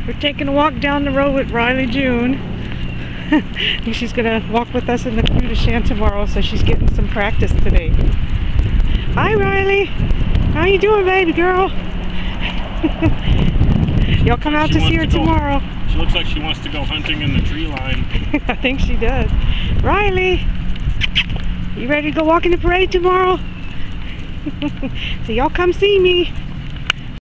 We're taking a walk down the road with Riley June. She's gonna walk with us in the cue to Shan tomorrow, so she's getting some practice today. Hi Riley! How you doing, baby girl? Y'all come out to see her tomorrow. She looks like she wants to go hunting in the tree line. I think she does. Riley! You ready to go walk in the parade tomorrow? So y'all come see me.